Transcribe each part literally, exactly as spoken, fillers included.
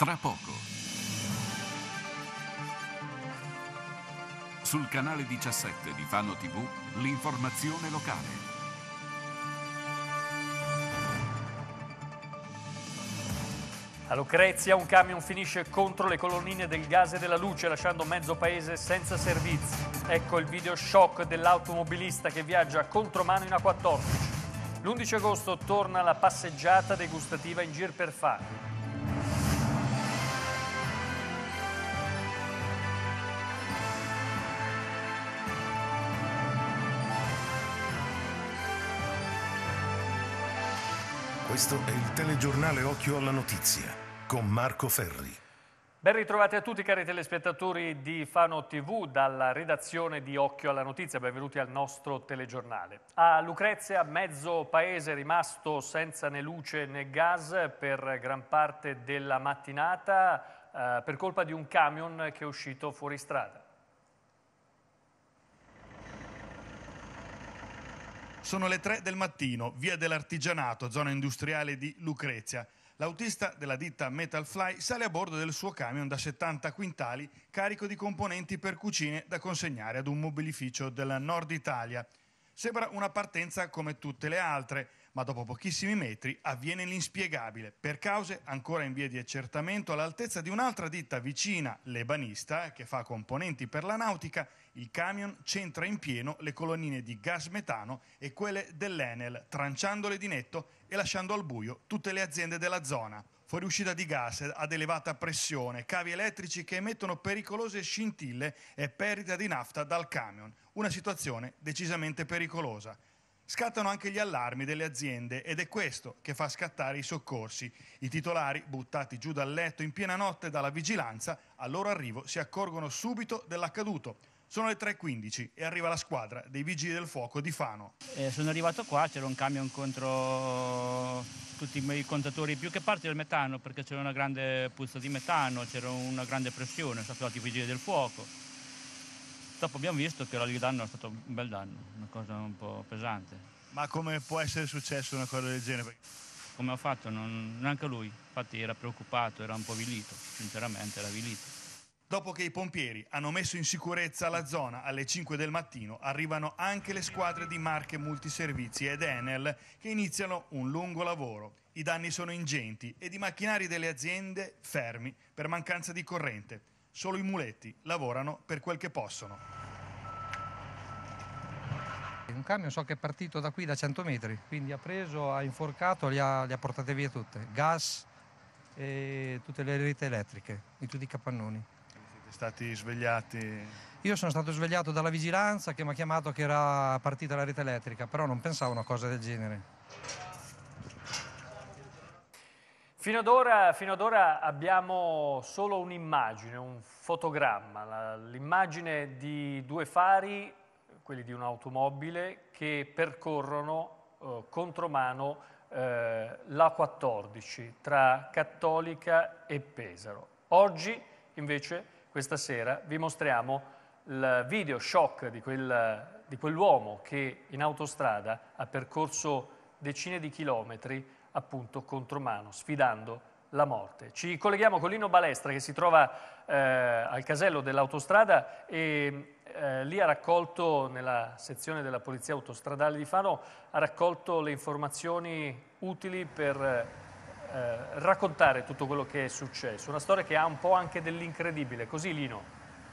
tra poco. Sul canale diciassette di Fano tivù, l'informazione locale. A Lucrezia un camion finisce contro le colonnine del gas e della luce, lasciando mezzo paese senza servizi. Ecco il video shock dell'automobilista che viaggia contromano in A quattordici. L'undici agosto torna la passeggiata degustativa in gir per Fano. Questo è il telegiornale Occhio alla Notizia, con Marco Ferri. Ben ritrovati a tutti cari telespettatori di Fano tivù dalla redazione di Occhio alla Notizia, benvenuti al nostro telegiornale. A Lucrezia mezzo paese è rimasto senza né luce né gas per gran parte della mattinata eh, per colpa di un camion che è uscito fuori strada. Sono le tre del mattino, via dell'Artigianato, zona industriale di Lucrezia. L'autista della ditta Metalfly sale a bordo del suo camion da settanta quintali carico di componenti per cucine da consegnare ad un mobilificio del nord Italia. Sembra una partenza come tutte le altre, ma dopo pochissimi metri avviene l'inspiegabile, per cause ancora in via di accertamento. All'altezza di un'altra ditta vicina, l'Ebanista, che fa componenti per la nautica, il camion centra in pieno le colonnine di gas metano e quelle dell'Enel, tranciandole di netto e lasciando al buio tutte le aziende della zona. Fuoriuscita di gas ad elevata pressione, cavi elettrici che emettono pericolose scintille e perdita di nafta dal camion. Una situazione decisamente pericolosa. Scattano anche gli allarmi delle aziende ed è questo che fa scattare i soccorsi. I titolari, buttati giù dal letto in piena notte dalla vigilanza, al loro arrivo si accorgono subito dell'accaduto. Sono le tre e quindici e arriva la squadra dei Vigili del Fuoco di Fano. Eh, sono arrivato qua, c'era un camion contro tutti i miei contatori, più che parte del metano, perché c'era una grande puzza di metano, c'era una grande pressione, sono stati i Vigili del Fuoco. Dopo abbiamo visto che il danno è stato un bel danno, una cosa un po' pesante. Ma come può essere successo una cosa del genere? Come ha fatto? Non, neanche lui, infatti era preoccupato, era un po' avvilito, sinceramente era avvilito. Dopo che i pompieri hanno messo in sicurezza la zona alle cinque del mattino, arrivano anche le squadre di Marche Multiservizi ed Enel che iniziano un lungo lavoro. I danni sono ingenti ed i macchinari delle aziende fermi per mancanza di corrente. Solo i muletti lavorano per quel che possono. Un camion so che è partito da qui da cento metri, quindi ha preso, ha inforcato, li ha, li ha portate via tutte. Gas e tutte le reti elettriche, di tutti i capannoni. Stati svegliati? Io sono stato svegliato dalla vigilanza che mi ha chiamato che era partita la rete elettrica, però non pensavo a una cosa del genere. Fino ad ora, fino ad ora abbiamo solo un'immagine, un fotogramma, l'immagine di due fari, quelli di un'automobile, che percorrono eh, contromano eh, l'A quattordici tra Cattolica e Pesaro. Oggi invece questa sera vi mostriamo il video shock di, quel, di quell'uomo che in autostrada ha percorso decine di chilometri appunto contromano, sfidando la morte. Ci colleghiamo con Lino Balestra che si trova eh, al casello dell'autostrada e eh, lì ha raccolto, nella sezione della Polizia Autostradale di Fano, ha raccolto le informazioni utili per Eh, raccontare tutto quello che è successo, una storia che ha un po' anche dell'incredibile, così Lino?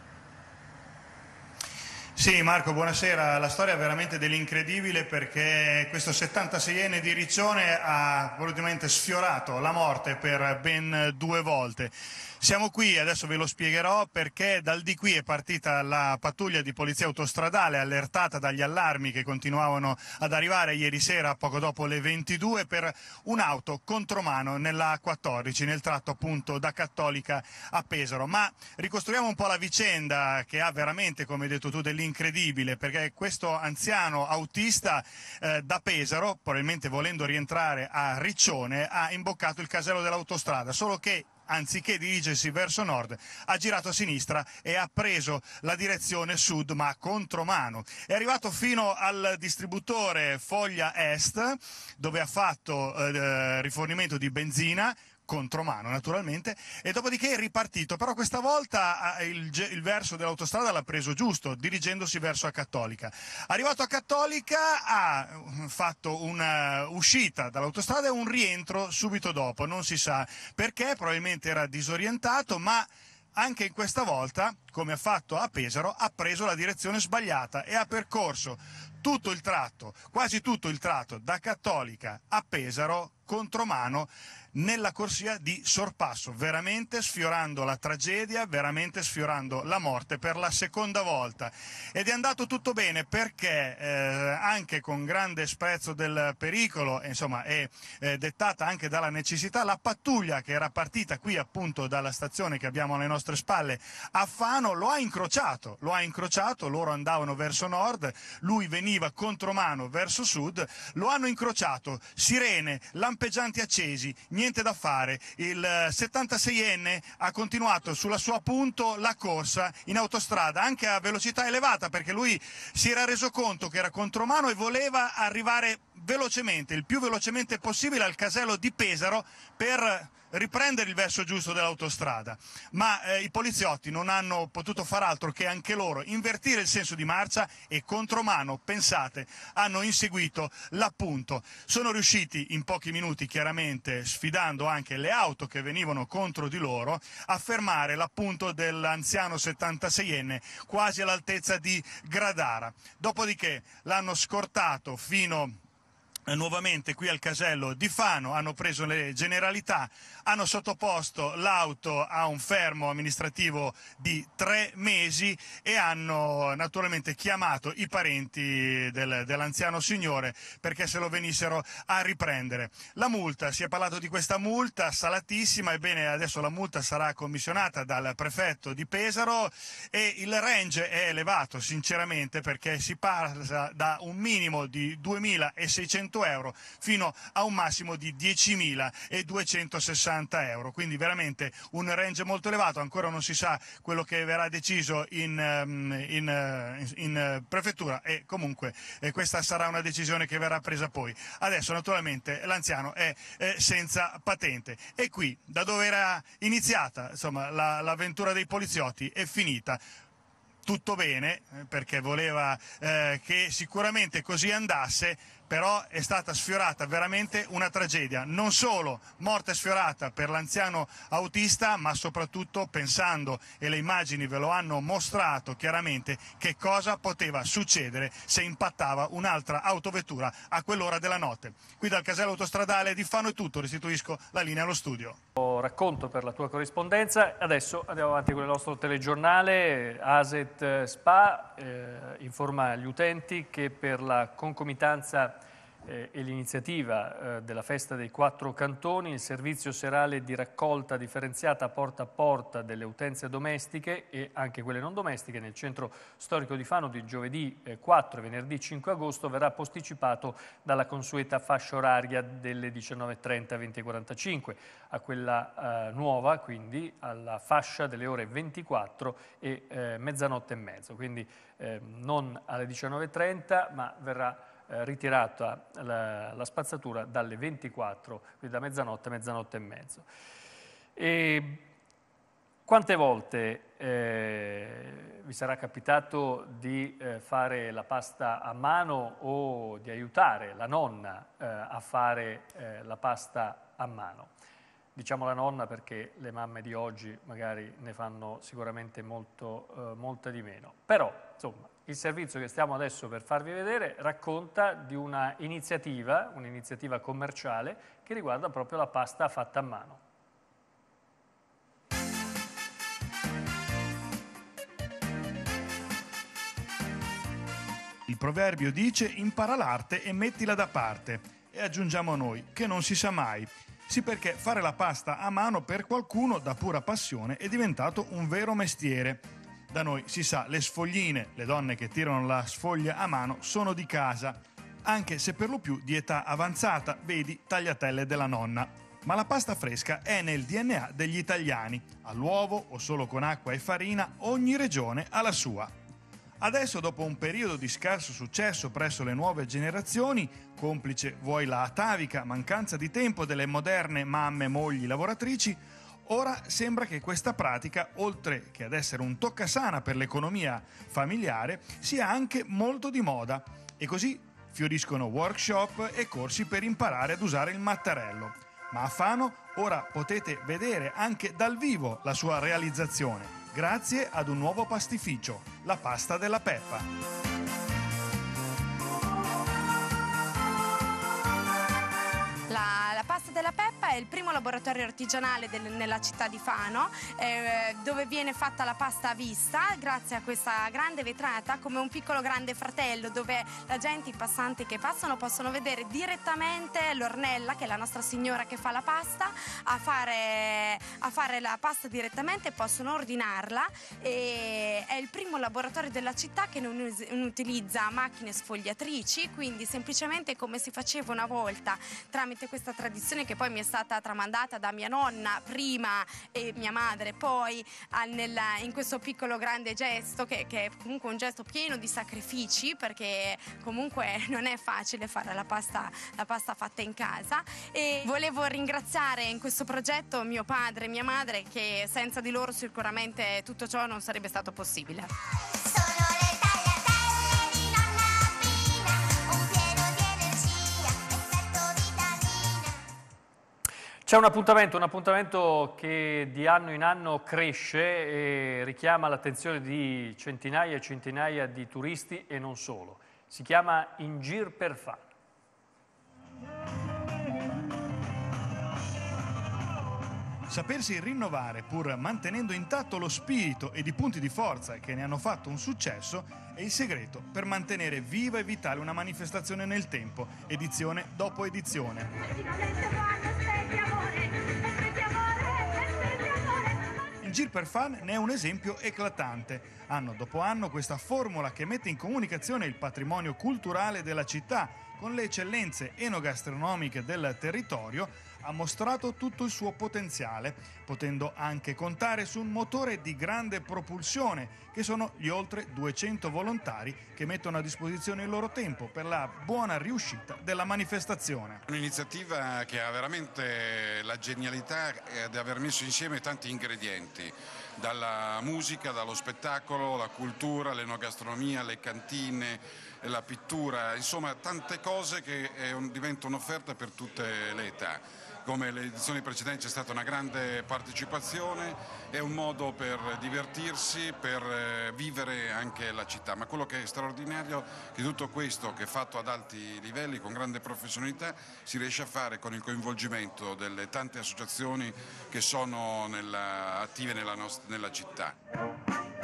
Sì Marco, buonasera, la storia è veramente dell'incredibile perché questo settantaseienne di Riccione ha volutamente sfiorato la morte per ben due volte. Siamo qui, adesso ve lo spiegherò, perché dal di qui è partita la pattuglia di polizia autostradale allertata dagli allarmi che continuavano ad arrivare ieri sera poco dopo le ventidue per un'auto contromano nella A quattordici, nel tratto appunto da Cattolica a Pesaro. Ma ricostruiamo un po' la vicenda che ha veramente, come hai detto tu, dell'incredibile, perché questo anziano autista eh, da Pesaro, probabilmente volendo rientrare a Riccione, ha imboccato il casello dell'autostrada, solo che anziché dirigersi verso nord, ha girato a sinistra e ha preso la direzione sud, ma contromano. È arrivato fino al distributore Foglia Est, dove ha fatto eh, rifornimento di benzina. contromano naturalmente, e dopodiché è ripartito, però questa volta il, il verso dell'autostrada l'ha preso giusto, dirigendosi verso a Cattolica. Arrivato a Cattolica ha fatto una uscita dall'autostrada e un rientro subito dopo, non si sa perché, probabilmente era disorientato, ma anche in questa volta, come ha fatto a Pesaro, ha preso la direzione sbagliata e ha percorso tutto il tratto, quasi tutto il tratto da Cattolica a Pesaro contromano nella corsia di sorpasso, veramente sfiorando la tragedia, veramente sfiorando la morte per la seconda volta. Ed è andato tutto bene perché eh, anche con grande sprezzo del pericolo, insomma è eh, dettata anche dalla necessità, la pattuglia che era partita qui appunto dalla stazione che abbiamo alle nostre spalle a Fano lo ha incrociato, lo ha incrociato, loro andavano verso nord, lui veniva contromano verso sud, lo hanno incrociato, sirene, lampeggianti accesi, niente da fare. Il settantaseienne ha continuato sulla sua punto la corsa in autostrada, anche a velocità elevata, perché lui si era reso conto che era contromano e voleva arrivare velocemente, il più velocemente possibile al casello di Pesaro per riprendere il verso giusto dell'autostrada, ma eh, i poliziotti non hanno potuto far altro che anche loro invertire il senso di marcia e contromano, pensate, hanno inseguito l'appunto. Sono riusciti in pochi minuti, chiaramente sfidando anche le auto che venivano contro di loro, a fermare l'appunto dell'anziano settantaseienne quasi all'altezza di Gradara. Dopodiché l'hanno scortato fino nuovamente qui al casello di Fano, hanno preso le generalità, hanno sottoposto l'auto a un fermo amministrativo di tre mesi e hanno naturalmente chiamato i parenti del, dell'anziano signore perché se lo venissero a riprendere. La multa, si è parlato di questa multa salatissima, ebbene adesso la multa sarà commissionata dal prefetto di Pesaro e il range è elevato sinceramente perché si passa da un minimo di duemilaseicento euro fino a un massimo di diecimiladuecentosessanta euro, quindi veramente un range molto elevato. Ancora non si sa quello che verrà deciso in, in, in prefettura e comunque eh, questa sarà una decisione che verrà presa poi. Adesso naturalmente l'anziano è eh, senza patente e qui da dove era iniziata insomma la, l'avventura dei poliziotti è finita. Tutto bene perché voleva eh, che sicuramente così andasse, però è stata sfiorata veramente una tragedia, non solo morte sfiorata per l'anziano autista, ma soprattutto pensando, e le immagini ve lo hanno mostrato chiaramente, che cosa poteva succedere se impattava un'altra autovettura a quell'ora della notte. Qui dal casello autostradale di Fano è tutto, restituisco la linea allo studio. Racconto per la tua corrispondenza. Adesso andiamo avanti con il nostro telegiornale. Aset Spa eh, informa gli utenti che per la concomitanza eh, e l'iniziativa eh, della festa dei quattro cantoni il servizio serale di raccolta differenziata porta a porta delle utenze domestiche e anche quelle non domestiche nel centro storico di Fano di giovedì eh, quattro e venerdì cinque agosto verrà posticipato dalla consueta fascia oraria delle diciannove e trenta a venti e quarantacinque a quella eh, nuova, quindi alla fascia delle ore ventiquattro e eh, mezzanotte e mezzo, quindi eh, non alle diciannove e trenta ma verrà eh, ritirata la, la spazzatura dalle ventiquattro, quindi da mezzanotte a mezzanotte e mezzo. E quante volte eh, vi sarà capitato di eh, fare la pasta a mano o di aiutare la nonna eh, a fare eh, la pasta a mano? Diciamo la nonna perché le mamme di oggi magari ne fanno sicuramente molto, eh, molta di meno. Però, insomma, il servizio che stiamo adesso per farvi vedere racconta di una iniziativa, un'iniziativa commerciale che riguarda proprio la pasta fatta a mano. Il proverbio dice impara l'arte e mettila da parte e aggiungiamo noi che non si sa mai. Sì, perché fare la pasta a mano per qualcuno da pura passione è diventato un vero mestiere. Da noi si sa, le sfogline, le donne che tirano la sfoglia a mano, sono di casa, anche se per lo più di età avanzata, vedi tagliatelle della nonna. Ma la pasta fresca è nel D N A degli italiani. All'uovo o solo con acqua e farina, ogni regione ha la sua. Adesso, dopo un periodo di scarso successo presso le nuove generazioni, complice vuoi la atavica mancanza di tempo delle moderne mamme, mogli, lavoratrici, ora sembra che questa pratica, oltre che ad essere un toccasana per l'economia familiare, sia anche molto di moda, e così fioriscono workshop e corsi per imparare ad usare il mattarello. Ma a Fano ora potete vedere anche dal vivo la sua realizzazione, grazie ad un nuovo pastificio, la pasta della Peppa. La, la pasta della Peppa è il primo laboratorio artigianale del, nella città di Fano, eh, dove viene fatta la pasta a vista grazie a questa grande vetrata, come un piccolo grande fratello, dove la gente, i passanti che passano, possono vedere direttamente l'Ornella, che è la nostra signora che fa la pasta, a fare, a fare la pasta direttamente, possono ordinarla. E è il primo laboratorio della città che non, us- non utilizza macchine sfogliatrici, quindi semplicemente come si faceva una volta, tramite questa tradizione che poi mi è stata tramandata da mia nonna prima e mia madre poi, a, nella, in questo piccolo grande gesto che, che è comunque un gesto pieno di sacrifici, perché comunque non è facile fare la pasta, la pasta fatta in casa. E volevo ringraziare in questo progetto mio padre e mia madre, che senza di loro sicuramente tutto ciò non sarebbe stato possibile. C'è un appuntamento, un appuntamento che di anno in anno cresce e richiama l'attenzione di centinaia e centinaia di turisti e non solo. Si chiama In Gir per Fano. Sapersi rinnovare pur mantenendo intatto lo spirito ed i punti di forza che ne hanno fatto un successo è il segreto per mantenere viva e vitale una manifestazione nel tempo, edizione dopo edizione. Il Gir per Fano ne è un esempio eclatante. Anno dopo anno questa formula che mette in comunicazione il patrimonio culturale della città con le eccellenze enogastronomiche del territorio ha mostrato tutto il suo potenziale, potendo anche contare su un motore di grande propulsione che sono gli oltre duecento volontari che mettono a disposizione il loro tempo per la buona riuscita della manifestazione. Un'iniziativa che ha veramente la genialità di aver messo insieme tanti ingredienti, dalla musica, dallo spettacolo, la cultura, l'enogastronomia, le cantine, la pittura, insomma tante cose che diventano un'offerta per tutte le età. Come le edizioni precedenti c'è stata una grande partecipazione, è un modo per divertirsi, per vivere anche la città, ma quello che è straordinario di tutto questo, che è fatto ad alti livelli, con grande professionalità, si riesce a fare con il coinvolgimento delle tante associazioni che sono nella, attive nella, nostra, nella città.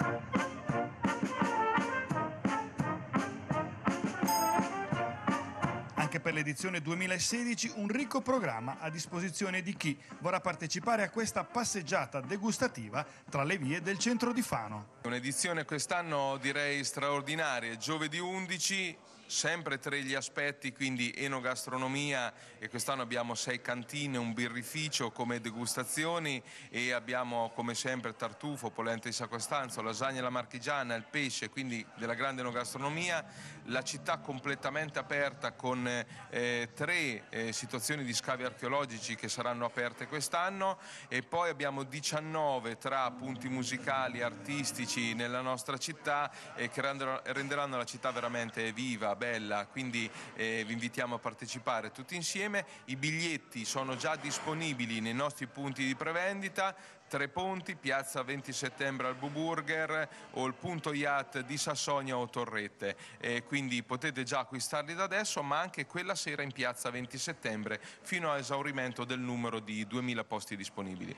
Anche per l'edizione duemilasedici un ricco programma a disposizione di chi vorrà partecipare a questa passeggiata degustativa tra le vie del centro di Fano. Un'edizione quest'anno direi straordinaria, giovedì undici, sempre tra gli aspetti, quindi enogastronomia, e quest'anno abbiamo sei cantine, un birrificio come degustazioni, e abbiamo come sempre tartufo, polenta di Sacrostanzo, lasagna alla marchigiana, il pesce, quindi della grande enogastronomia. La città completamente aperta con eh, tre eh, situazioni di scavi archeologici che saranno aperte quest'anno, e poi abbiamo diciannove tra punti musicali, artistici nella nostra città eh, che renderanno, renderanno la città veramente viva, bella, quindi eh, vi invitiamo a partecipare tutti insieme. I biglietti sono già disponibili nei nostri punti di prevendita: Tre Ponti, piazza venti settembre al Buburger, o il punto yacht di Sassonia o Torrette, eh, quindi potete già acquistarli da adesso, ma anche quella sera in piazza venti settembre fino a esaurimento del numero di duemila posti disponibili.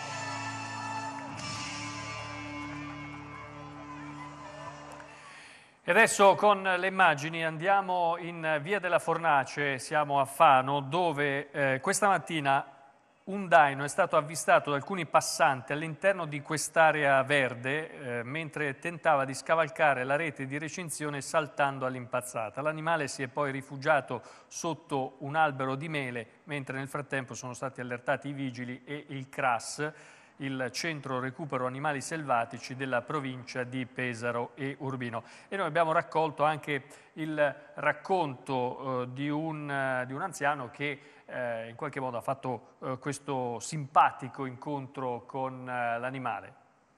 E adesso con le immagini andiamo in Via della Fornace, siamo a Fano, dove eh, questa mattina un daino è stato avvistato da alcuni passanti all'interno di quest'area verde eh, mentre tentava di scavalcare la rete di recinzione saltando all'impazzata. L'animale si è poi rifugiato sotto un albero di mele, mentre nel frattempo sono stati allertati i vigili e il C R A S. il centro recupero animali selvatici della provincia di Pesaro e Urbino. E noi abbiamo raccolto anche il racconto eh, di, un, eh, di un anziano che eh, in qualche modo ha fatto eh, questo simpatico incontro con eh, l'animale.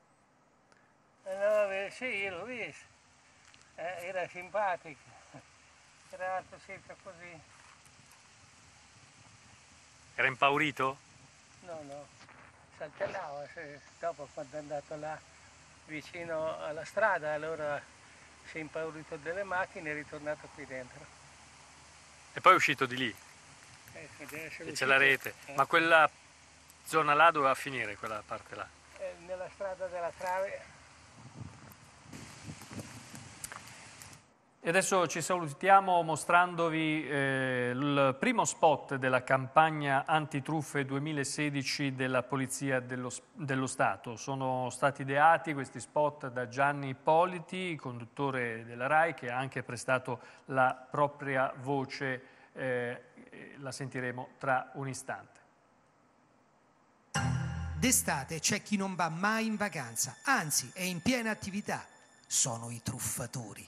No, sì, l'ho visto, eh, era simpatico, era alto sempre così. Era impaurito? No, no, saltellava, se, dopo quando è andato là vicino alla strada, allora si è impaurito delle macchine e è ritornato qui dentro. E poi è uscito di lì? Eh, deve essere E c'è uscito, la rete. eh. Ma quella zona là doveva finire, quella parte là? Eh, nella strada della trave. E adesso ci salutiamo mostrandovi eh, il primo spot della campagna antitruffe duemilasedici della Polizia dello, dello Stato. Sono stati ideati questi spot da Gianni Ippoliti, conduttore della RAI, che ha anche prestato la propria voce, eh, la sentiremo tra un istante. D'estate c'è chi non va mai in vacanza, anzi è in piena attività. Sono i truffatori.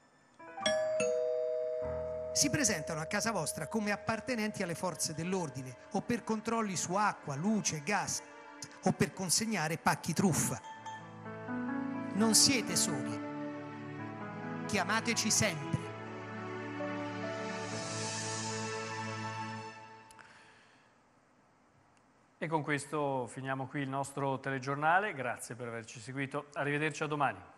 Si presentano a casa vostra come appartenenti alle forze dell'ordine o per controlli su acqua, luce, gas o per consegnare pacchi truffa. Non siete soli. Chiamateci sempre. E con questo finiamo qui il nostro telegiornale. Grazie per averci seguito. Arrivederci a domani.